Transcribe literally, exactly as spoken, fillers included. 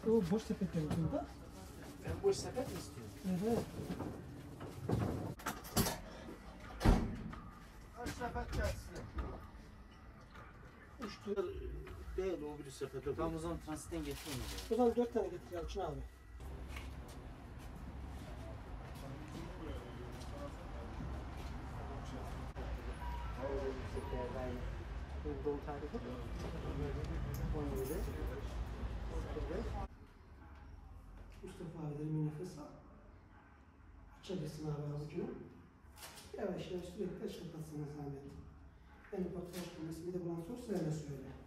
O boş sepetler burada. Ben boş sepet mi istiyorum? Evet. Kaç sepet gelsin? Üç tür. Değil o bir sepete. Tamam o zaman transitten getireyim O zaman dört tane getir Yalçın abi. Doğu tarihi. on yedi. Mustafa abi derin bir nefes al. Açabilirsin abi ağzını. Yavaş yavaş sürekli açıklatsana zahmet. En ufak hoş bir de bulan sorsa hemen söyle.